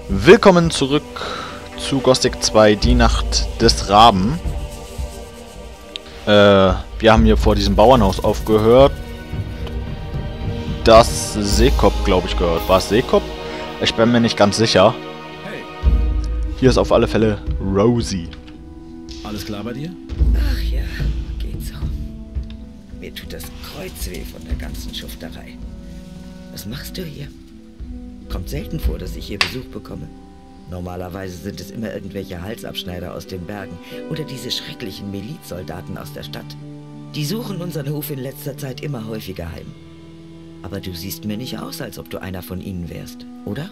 Willkommen zurück zu Gothic 2, die Nacht des Raben. Wir haben hier vor diesem Bauernhaus aufgehört. Das Seekop, glaube ich, gehört. War es Seekop? Ich bin mir nicht ganz sicher. Hey. Hier ist auf alle Fälle Rosie. Alles klar bei dir? Ach ja, geht so. Mir tut das Kreuz weh von der ganzen Schufterei. Was machst du hier? Kommt selten vor, dass ich hier Besuch bekomme. Normalerweise sind es immer irgendwelche Halsabschneider aus den Bergen oder diese schrecklichen Milizsoldaten aus der Stadt. Die suchen unseren Hof in letzter Zeit immer häufiger heim. Aber du siehst mir nicht aus, als ob du einer von ihnen wärst, oder?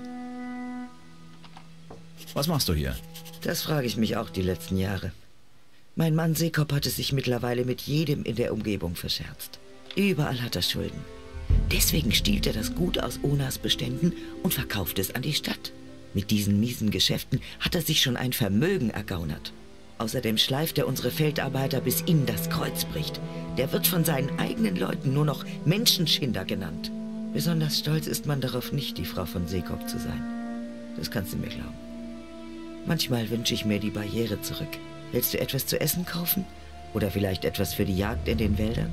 Was machst du hier? Das frage ich mich auch die letzten Jahre. Mein Mann Seekop hat es sich mittlerweile mit jedem in der Umgebung verscherzt. Überall hat er Schulden. Deswegen stiehlt er das Gut aus Onas Beständen und verkauft es an die Stadt. Mit diesen miesen Geschäften hat er sich schon ein Vermögen ergaunert. Außerdem schleift er unsere Feldarbeiter, bis ihnen das Kreuz bricht. Der wird von seinen eigenen Leuten nur noch Menschenschinder genannt. Besonders stolz ist man darauf nicht, die Frau von Seekop zu sein. Das kannst du mir glauben. Manchmal wünsche ich mir die Barriere zurück. Willst du etwas zu essen kaufen? Oder vielleicht etwas für die Jagd in den Wäldern?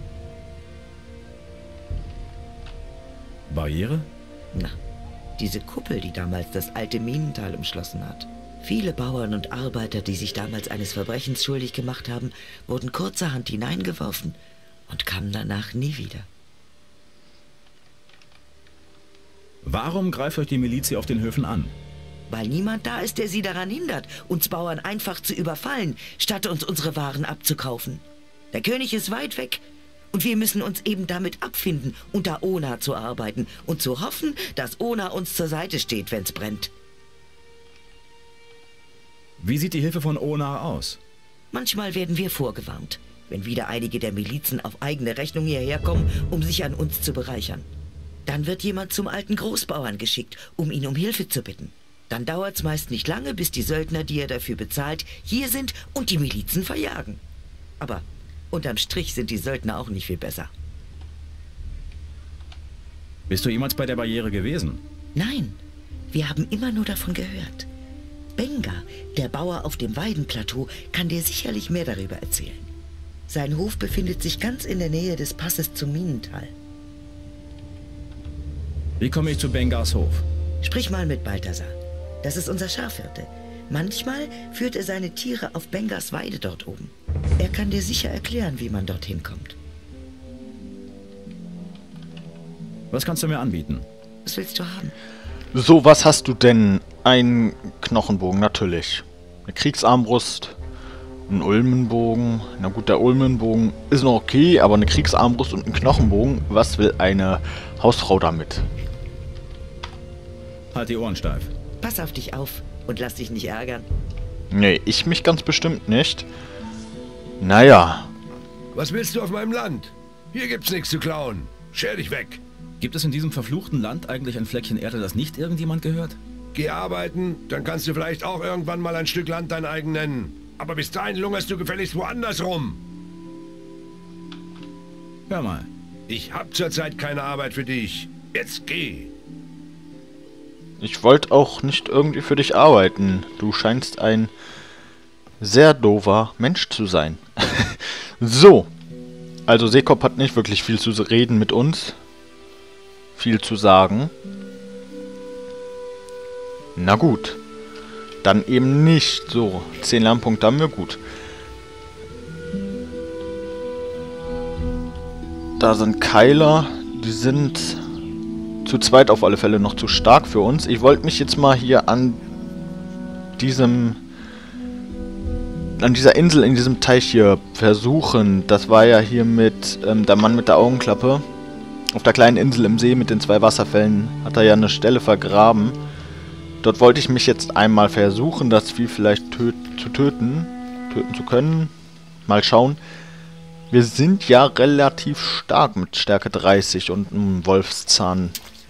Barriere? Na, diese Kuppel, die damals das alte Minental umschlossen hat. Viele Bauern und Arbeiter, die sich damals eines Verbrechens schuldig gemacht haben, wurden kurzerhand hineingeworfen und kamen danach nie wieder. Warum greift euch die Miliz auf den Höfen an? Weil niemand da ist, der sie daran hindert, uns Bauern einfach zu überfallen, statt uns unsere Waren abzukaufen. Der König ist weit weg und wir müssen uns eben damit abfinden, unter Ona zu arbeiten und zu hoffen, dass Ona uns zur Seite steht, wenn's brennt. Wie sieht die Hilfe von Ona aus? Manchmal werden wir vorgewarnt, wenn wieder einige der Milizen auf eigene Rechnung hierher kommen, um sich an uns zu bereichern. Dann wird jemand zum alten Großbauern geschickt, um ihn um Hilfe zu bitten. Dann dauert's meist nicht lange, bis die Söldner, die er dafür bezahlt, hier sind und die Milizen verjagen. Aber unterm Strich sind die Söldner auch nicht viel besser. Bist du jemals bei der Barriere gewesen? Nein, wir haben immer nur davon gehört. Benga, der Bauer auf dem Weidenplateau, kann dir sicherlich mehr darüber erzählen. Sein Hof befindet sich ganz in der Nähe des Passes zum Minental. Wie komme ich zu Bengas Hof? Sprich mal mit Balthasar. Das ist unser Schafhirte. Manchmal führt er seine Tiere auf Bengas Weide dort oben. Er kann dir sicher erklären, wie man dorthin kommt. Was kannst du mir anbieten? Was willst du haben? So, was hast du denn? Ein Knochenbogen, natürlich. Eine Kriegsarmbrust. Ein Ulmenbogen. Na gut, der Ulmenbogen ist noch okay, aber eine Kriegsarmbrust und ein Knochenbogen, was will eine Hausfrau damit? Halt die Ohren steif. Pass auf dich auf und lass dich nicht ärgern. Nee, ich mich ganz bestimmt nicht. Naja. Was willst du auf meinem Land? Hier gibt's nichts zu klauen. Scher dich weg. Gibt es in diesem verfluchten Land eigentlich ein Fleckchen Erde, das nicht irgendjemand gehört? Geh arbeiten, dann kannst du vielleicht auch irgendwann mal ein Stück Land dein eigen nennen. Aber bis dahin lungerst du gefälligst woanders rum. Hör mal. Ich hab zurzeit keine Arbeit für dich. Jetzt geh. Ich wollte auch nicht irgendwie für dich arbeiten. Du scheinst ein sehr doofer Mensch zu sein. So. Also Seekop hat nicht wirklich viel zu reden mit uns. Viel zu sagen. Na gut. Dann eben nicht. So, 10 Lernpunkte haben wir, gut. Da sind Keiler. Die sind zu zweit auf alle Fälle noch zu stark für uns. Ich wollte mich jetzt mal hier an dieser Insel, in diesem Teich hier versuchen. Das war ja hier mit der Mann mit der Augenklappe. Auf der kleinen Insel im See mit den 2 Wasserfällen hat er ja eine Stelle vergraben. Dort wollte ich mich jetzt einmal versuchen, das Vieh vielleicht töten zu können. Mal schauen. Wir sind ja relativ stark mit Stärke 30 und einem Wolfszahn.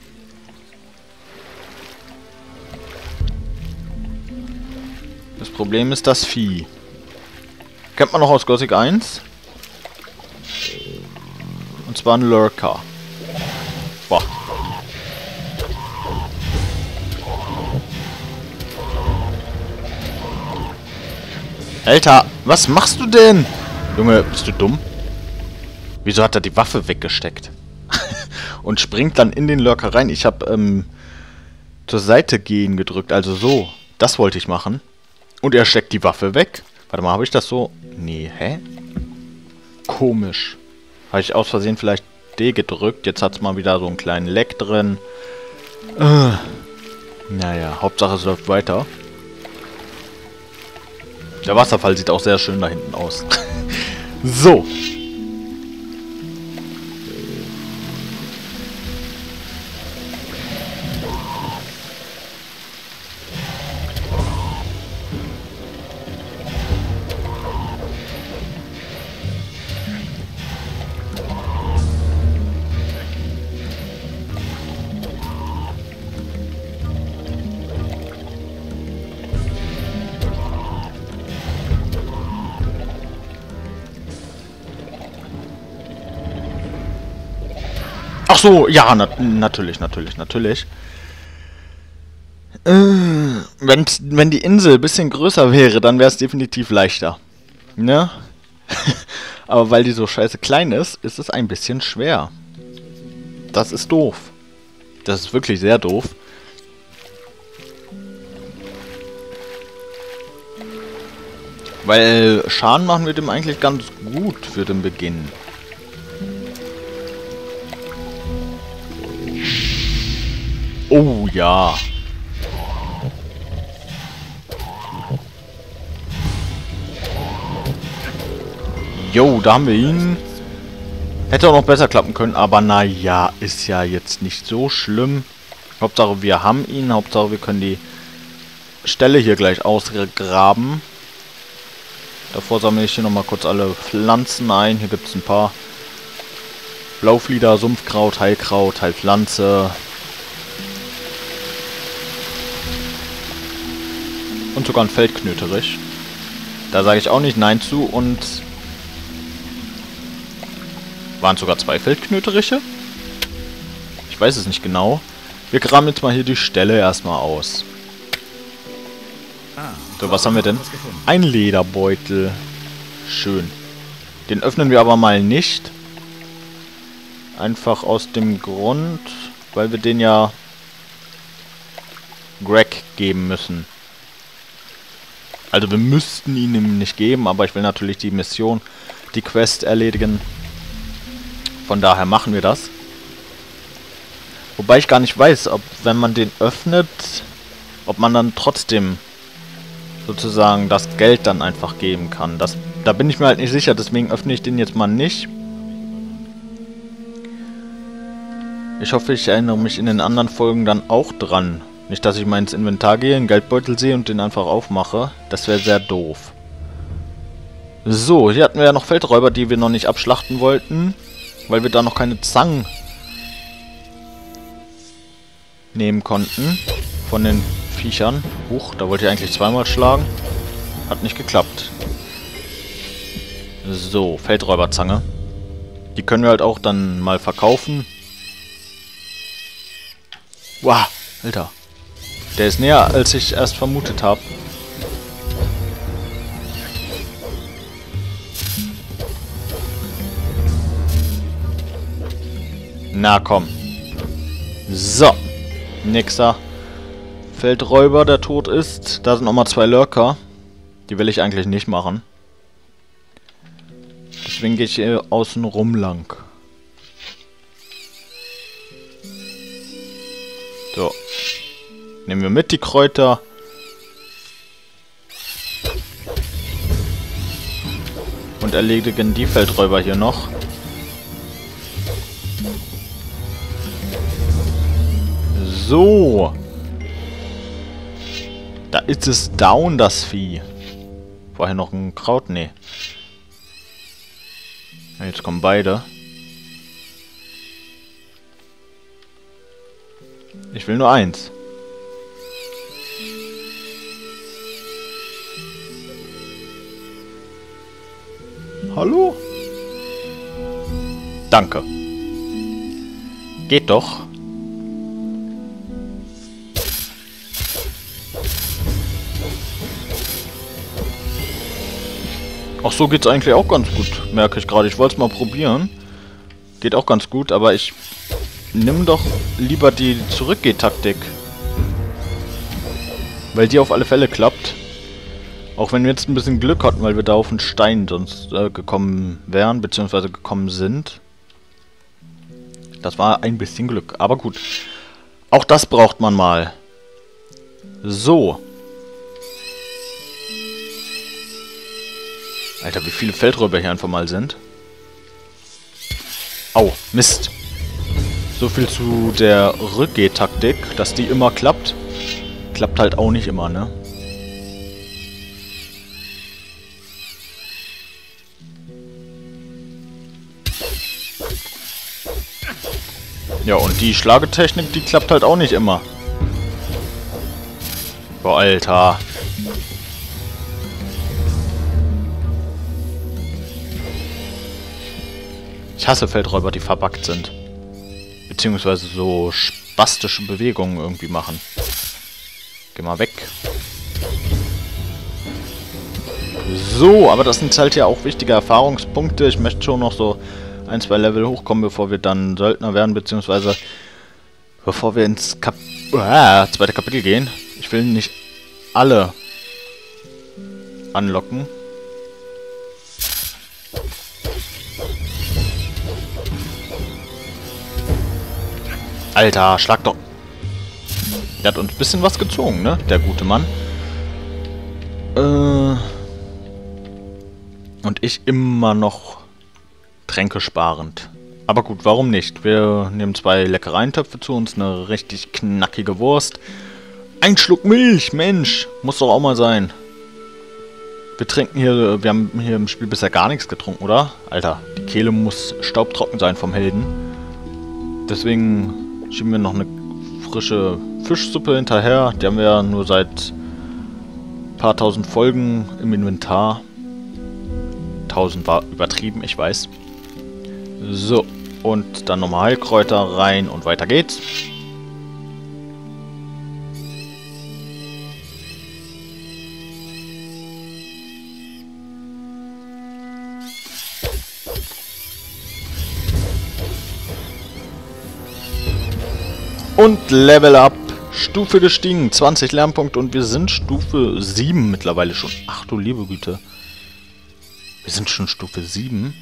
Das Problem ist das Vieh. Kennt man noch aus Gothic 1? Und zwar ein Lurker. Boah. Alter, was machst du denn? Junge, bist du dumm? Wieso hat er die Waffe weggesteckt? Und springt dann in den Lurker rein. Ich habe zur Seite gehen gedrückt, also so. Das wollte ich machen. Und er steckt die Waffe weg. Warte mal, habe ich das so? Nee, hä? Komisch. Habe ich aus Versehen vielleicht D gedrückt. Jetzt hat es mal wieder so einen kleinen Leck drin. Naja, Hauptsache es läuft weiter. Der Wasserfall sieht auch sehr schön da hinten aus. So. Ach so, ja, natürlich. Wenn die Insel ein bisschen größer wäre, dann wäre es definitiv leichter. Ne? Aber weil die so scheiße klein ist, ist es ein bisschen schwer. Das ist doof. Das ist wirklich sehr doof. Weil Schaden machen wir dem eigentlich ganz gut für den Beginn. Oh ja. Jo, da haben wir ihn. Hätte auch noch besser klappen können, aber naja, ist ja jetzt nicht so schlimm. Hauptsache wir haben ihn, Hauptsache wir können die Stelle hier gleich ausgraben. Davor sammle ich hier nochmal kurz alle Pflanzen ein. Hier gibt es ein paar. Blauflieder, Sumpfkraut, Heilkraut, Heilpflanze. Und sogar ein Feldknöterich. Da sage ich auch nicht Nein zu. Und waren sogar 2 Feldknöteriche? Ich weiß es nicht genau. Wir graben jetzt mal hier die Stelle erstmal aus. So, was haben wir denn? Ein Lederbeutel. Schön. Den öffnen wir aber mal nicht. Einfach aus dem Grund, weil wir den ja Greg geben müssen. Also wir müssten ihn ihm nicht geben, aber ich will natürlich die Mission, die Quest erledigen. Von daher machen wir das. Wobei ich gar nicht weiß, ob wenn man den öffnet, ob man dann trotzdem sozusagen das Geld dann einfach geben kann. Da bin ich mir halt nicht sicher, deswegen öffne ich den jetzt mal nicht. Ich hoffe, ich erinnere mich in den anderen Folgen dann auch dran. Nicht, dass ich mal ins Inventar gehe, einen Geldbeutel sehe und den einfach aufmache. Das wäre sehr doof. So, hier hatten wir ja noch Feldräuber, die wir noch nicht abschlachten wollten. Weil wir da noch keine Zangen nehmen konnten. Von den Viechern. Huch, da wollte ich eigentlich zweimal schlagen. Hat nicht geklappt. So, Feldräuberzange. Die können wir halt auch dann mal verkaufen. Wow, Alter. Der ist näher, als ich erst vermutet habe. Na komm. So. Nächster Feldräuber, der tot ist. Da sind nochmal 2 Lurker. Die will ich eigentlich nicht machen. Deswegen gehe ich hier außen rum lang. So. Nehmen wir mit die Kräuter. Und erledigen die Feldräuber hier noch. So. Da ist es down, das Vieh. Vorher noch ein Kraut? Nee. Jetzt kommen beide. Ich will nur eins. Hallo? Danke. Geht doch. Ach so geht's eigentlich auch ganz gut, merke ich gerade. Ich wollte es mal probieren. Geht auch ganz gut, aber ich nimm doch lieber die Zurückgeh-Taktik. Weil die auf alle Fälle klappt. Auch wenn wir jetzt ein bisschen Glück hatten, weil wir da auf den Stein sonst gekommen wären, beziehungsweise gekommen sind. Das war ein bisschen Glück, aber gut. Auch das braucht man mal. So. Alter, wie viele Feldräuber hier einfach mal sind. Au, Mist. So viel zu der Rückgeh-Taktik, dass die immer klappt. Klappt halt auch nicht immer, ne? Ja, und die Schlagetechnik, die klappt halt auch nicht immer. Boah, Alter. Ich hasse Feldräuber, die verbuggt sind. Beziehungsweise so spastische Bewegungen irgendwie machen. Geh mal weg. So, aber das sind halt ja auch wichtige Erfahrungspunkte. Ich möchte schon noch so 1, 2 Level hochkommen, bevor wir dann Söldner werden, beziehungsweise bevor wir ins zweite Kapitel gehen. Ich will nicht alle anlocken. Alter, schlag doch. Der hat uns ein bisschen was gezogen, ne? Der gute Mann. Und ich immer noch tränkesparend. Aber gut, warum nicht? Wir nehmen 2 Leckereientöpfe zu uns, eine richtig knackige Wurst. Ein Schluck Milch, Mensch! Muss doch auch mal sein. Wir haben hier im Spiel bisher gar nichts getrunken, oder? Alter, die Kehle muss staubtrocken sein vom Helden. Deswegen schieben wir noch eine frische Fischsuppe hinterher. Die haben wir ja nur seit ein paar tausend Folgen im Inventar. 1000 war übertrieben, ich weiß. So, und dann nochmal Heilkräuter rein und weiter geht's. Und Level Up. Stufe gestiegen. 20 Lernpunkte und wir sind Stufe 7 mittlerweile schon. Ach du liebe Güte. Wir sind schon Stufe 7.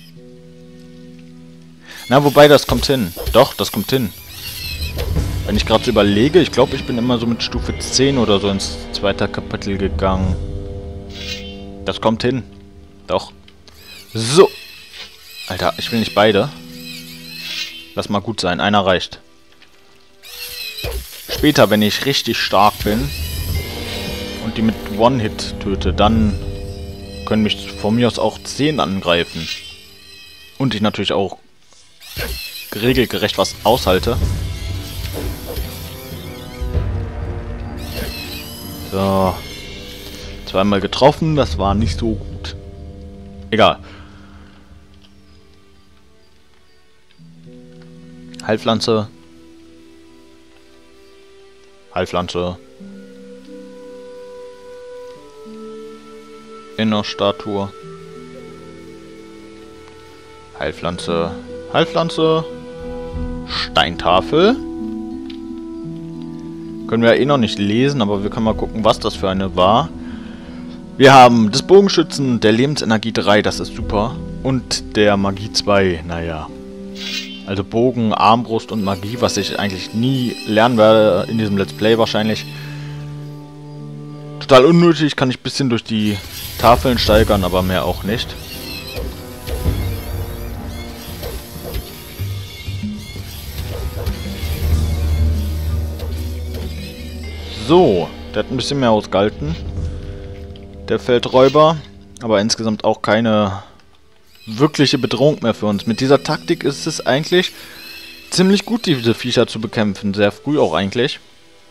Na, wobei, das kommt hin. Doch, das kommt hin. Wenn ich gerade so überlege, ich glaube, ich bin immer so mit Stufe 10 oder so ins zweite Kapitel gegangen. Das kommt hin. Doch. So. Alter, ich will nicht beide. Lass mal gut sein. Einer reicht. Später, wenn ich richtig stark bin und die mit One-Hit töte, dann können mich von mir aus auch 10 angreifen. Und ich natürlich auch regelgerecht was aushalte. So. 2-mal getroffen, das war nicht so gut. Egal. Heilpflanze. Heilpflanze. Innerstatue. Heilpflanze. Heilpflanze. Steintafel. Können wir ja eh noch nicht lesen, aber wir können mal gucken, was das für eine war. Wir haben das Bogenschützen, der Lebensenergie 3, das ist super. Und der Magie 2, naja. Also Bogen, Armbrust und Magie, was ich eigentlich nie lernen werde in diesem Let's Play wahrscheinlich. Total unnötig, kann ich ein bisschen durch die Tafeln steigern, aber mehr auch nicht. So, der hat ein bisschen mehr ausgehalten. Der Feldräuber, aber insgesamt auch keine wirkliche Bedrohung mehr für uns. Mit dieser Taktik ist es eigentlich ziemlich gut, diese Viecher zu bekämpfen. Sehr früh auch eigentlich.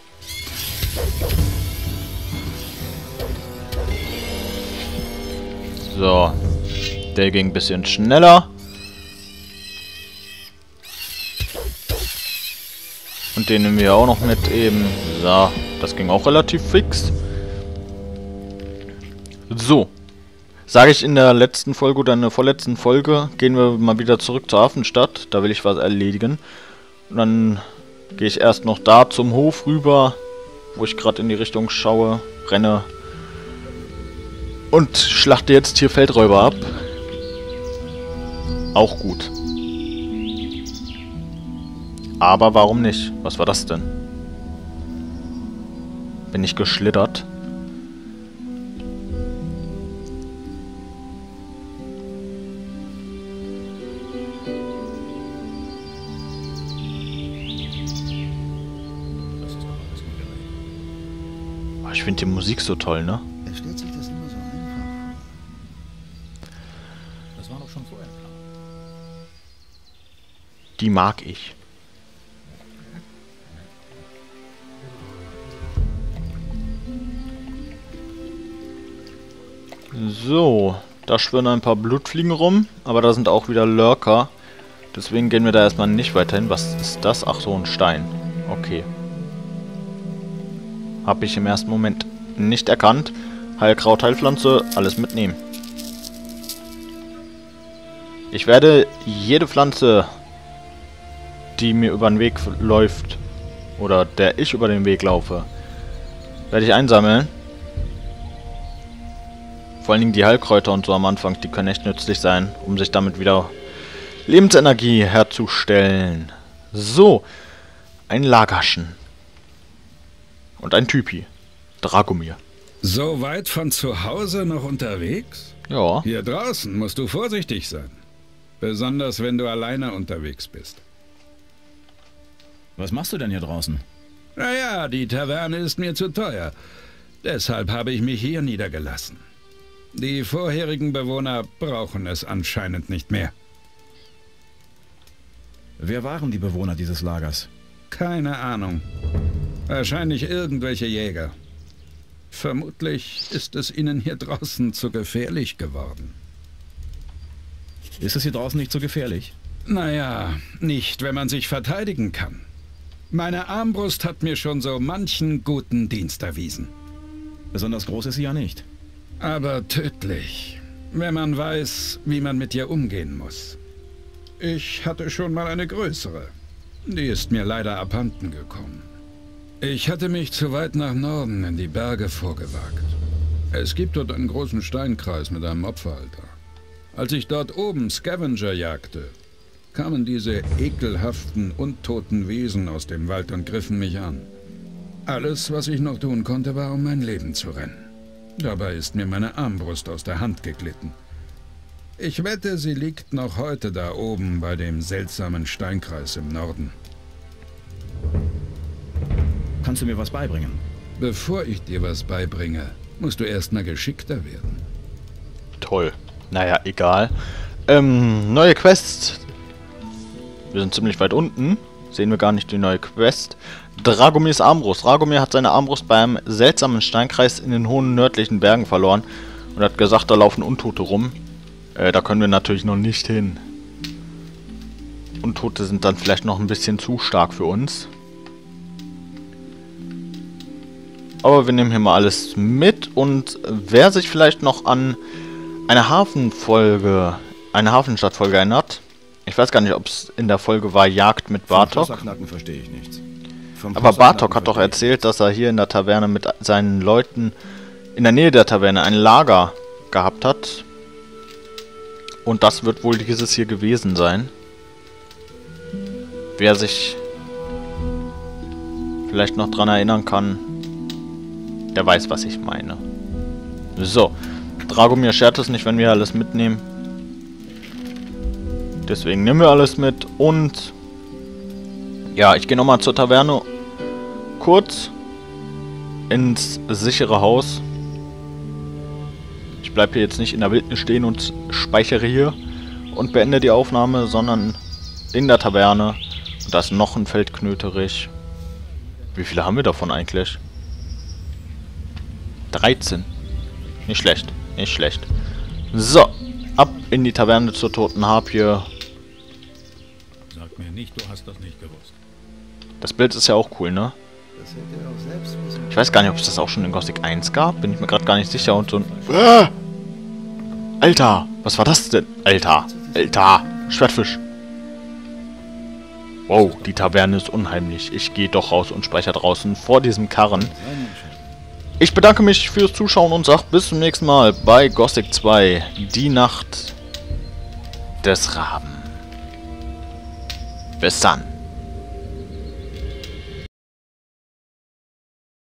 So, der ging ein bisschen schneller. Und den nehmen wir auch noch mit eben. So, das ging auch relativ fix. So. Sage ich in der letzten Folge oder in der vorletzten Folge, gehen wir mal wieder zurück zur Hafenstadt. Da will ich was erledigen. Und dann gehe ich erst noch da zum Hof rüber, wo ich gerade in die Richtung schaue, renne und schlachte jetzt hier Feldräuber ab. Auch gut. Aber warum nicht? Was war das denn? Bin ich geschlittert? Ich finde die Musik so toll, ne? Er stellt sich das immer so einfach vor. Das war doch schon vorher klar. Die mag ich. So, da schwirren ein paar Blutfliegen rum, aber da sind auch wieder Lurker. Deswegen gehen wir da erstmal nicht weiter hin. Was ist das? Ach so, ein Stein. Okay. Habe ich im ersten Moment nicht erkannt. Heilkraut, Heilpflanze, alles mitnehmen. Ich werde jede Pflanze, die mir über den Weg läuft, oder der ich über den Weg laufe, werde ich einsammeln. Vor allen Dingen die Heilkräuter und so am Anfang, die können echt nützlich sein, um sich damit wieder Lebensenergie herzustellen. So, ein Lagerschen. Und ein Typi. Dragomir. So weit von zu Hause noch unterwegs? Ja. Hier draußen musst du vorsichtig sein. Besonders wenn du alleine unterwegs bist. Was machst du denn hier draußen? Naja, die Taverne ist mir zu teuer. Deshalb habe ich mich hier niedergelassen. Die vorherigen Bewohner brauchen es anscheinend nicht mehr. Wer waren die Bewohner dieses Lagers? Keine Ahnung. Wahrscheinlich irgendwelche Jäger. Vermutlich ist es ihnen hier draußen zu gefährlich geworden. Ist es hier draußen nicht so gefährlich? Naja, nicht, wenn man sich verteidigen kann. Meine Armbrust hat mir schon so manchen guten Dienst erwiesen. Besonders groß ist sie ja nicht. Aber tödlich, wenn man weiß, wie man mit ihr umgehen muss. Ich hatte schon mal eine größere. Die ist mir leider abhanden gekommen. Ich hatte mich zu weit nach Norden in die Berge vorgewagt. Es gibt dort einen großen Steinkreis mit einem Opferaltar. Als ich dort oben Scavenger jagte, kamen diese ekelhaften, untoten Wesen aus dem Wald und griffen mich an. Alles, was ich noch tun konnte, war, um mein Leben zu rennen. Dabei ist mir meine Armbrust aus der Hand geglitten. Ich wette, sie liegt noch heute da oben bei dem seltsamen Steinkreis im Norden. Kannst du mir was beibringen? Bevor ich dir was beibringe, musst du erstmal geschickter werden. Toll. Naja, egal. Neue Quest. Wir sind ziemlich weit unten. Sehen wir gar nicht die neue Quest. Dragomirs Armbrust. Dragomir hat seine Armbrust beim seltsamen Steinkreis in den hohen nördlichen Bergen verloren. Und hat gesagt, da laufen Untote rum. Da können wir natürlich noch nicht hin. Untote sind dann vielleicht noch ein bisschen zu stark für uns. Aber wir nehmen hier mal alles mit. Und wer sich vielleicht noch an eine Hafenstadtfolge erinnert. Ich weiß gar nicht, ob es in der Folge war Jagd mit Bartok. Verstehe ich nichts. Aber Bartok hat doch erzählt, dass er hier in der Taverne mit seinen Leuten in der Nähe der Taverne ein Lager gehabt hat. Und das wird wohl dieses hier gewesen sein. Wer sich vielleicht noch dran erinnern kann, der weiß, was ich meine. So. Dragomir schert es nicht, wenn wir alles mitnehmen. Deswegen nehmen wir alles mit. Und ja, ich gehe nochmal zur Taverne. Kurz ins sichere Haus. Ich bleibe hier jetzt nicht in der Wildnis stehen und speichere hier und beende die Aufnahme, sondern in der Taverne. Und da ist noch ein Feldknöterich. Wie viele haben wir davon eigentlich? 13. Nicht schlecht, nicht schlecht. So, ab in die Taverne zur Toten Harpie. Sag mir nicht, du hast das nicht gewusst. Das Bild ist ja auch cool, ne? Das hätte er auch selbst wissen. Ich weiß gar nicht, ob es das auch schon in Gothic 1 gab. Bin ich mir gerade gar nicht sicher. Und so ein... Alter, was war das denn? Alter, Schwertfisch. Wow, die Taverne ist unheimlich. Ich gehe doch raus und speichere draußen vor diesem Karren. Ich bedanke mich fürs Zuschauen und sage bis zum nächsten Mal bei Gothic 2, die Nacht des Raben. Bis dann.